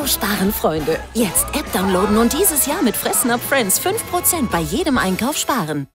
sparen, Freunde. Jetzt App downloaden und dieses Jahr mit Fressnapf Friends 5% bei jedem Einkauf sparen.